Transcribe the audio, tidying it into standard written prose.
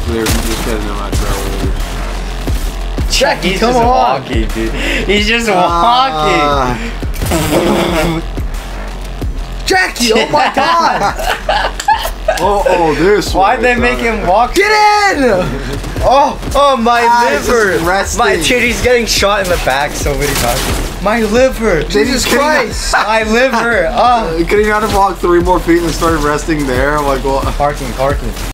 There's just getting in my trailers. Jackie, He's come just on. walking, dude. He's just walking. Jackie, oh my god! Oh, this one. Why'd they make him walk? Get in! Oh, my it's liver! just resting. My dude, he's getting shot in the back so many times. My liver! Jesus Christ! My liver! Can you not have walked 3 more feet and started resting there? I'm like, well. Parking.